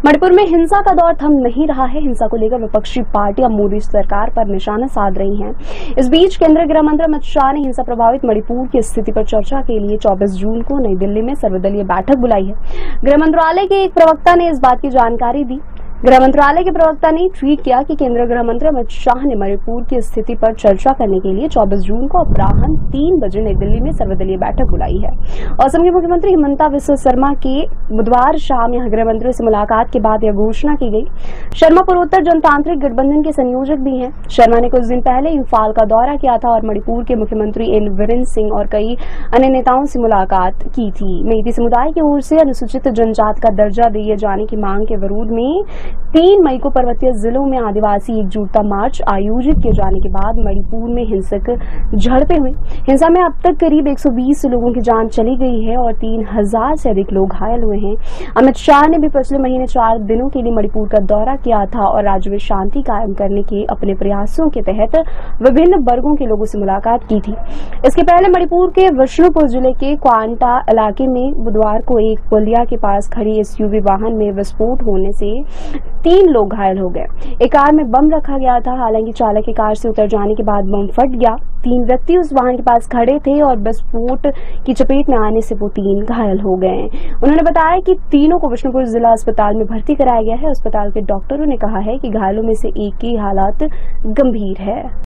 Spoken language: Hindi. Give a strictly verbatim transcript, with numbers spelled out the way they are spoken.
मणिपुर में हिंसा का दौर थम नहीं रहा है। हिंसा को लेकर विपक्षी पार्टियां मोदी सरकार पर निशाना साध रही हैं। इस बीच केंद्रीय गृह मंत्री अमित शाह ने हिंसा प्रभावित मणिपुर की स्थिति पर चर्चा के लिए चौबीस जून को नई दिल्ली में सर्वदलीय बैठक बुलाई है। गृह मंत्रालय के एक प्रवक्ता ने इस बात की जानकारी दी। गृह मंत्रालय के प्रवक्ता ने ट्वीट किया कि केंद्रीय गृह मंत्री अमित शाह ने मणिपुर की स्थिति पर चर्चा करने के लिए चौबीस जून को अपराह्न तीन बजे नई दिल्ली में सर्वदलीय बैठक बुलाई है। असम के मुख्यमंत्री हिमंता बिस्वा शर्मा की बुधवार शाम यहां गृह मंत्री से मुलाकात के बाद यह घोषणा की गई। शर्मा पूर्वोत्तर जनतांत्रिक गठबंधन के संयोजक भी हैं। शर्मा ने कुछ दिन पहले इंफाल का दौरा किया था और मणिपुर के मुख्यमंत्री एन वीरेंद्र सिंह और कई अन्य नेताओं से मुलाकात की थी। मेइती समुदाय की ओर से अनुसूचित जनजाति का दर्जा दिए जाने की मांग के विरोध में तीन मई को पर्वतीय जिलों में आदिवासी एकजुटता मार्च आयोजित किए जाने के बाद मणिपुर में हिंसक झड़पें हुई। हिंसा में अब तक करीब एक सौ बीस लोगों की जान चली गई है और तीन हजार से अधिक लोग घायल हुए हैं। अमित शाह ने भी पिछले महीने चार दिनों के लिए मणिपुर का दौरा किया था और राज्य में शांति कायम करने के अपने प्रयासों के तहत विभिन्न वर्गों के लोगों से मुलाकात की थी। इसके पहले मणिपुर के विष्णुपुर जिले के क्वांटा इलाके में बुधवार को एक पुलिया के पास खड़ी एसयूवी वाहन में विस्फोट होने से तीन लोग घायल हो गए। एक कार में बम रखा गया था, हालांकि चालक के कार से उतर जाने के बाद बम फट गया। तीन व्यक्ति उस वाहन के पास खड़े थे और विस्फोट की चपेट में आने से वो तीन घायल हो गए। उन्होंने बताया कि तीनों को विष्णुपुर जिला अस्पताल में भर्ती कराया गया है। अस्पताल के डॉक्टरों ने कहा है कि घायलों में से एक की हालत गंभीर है।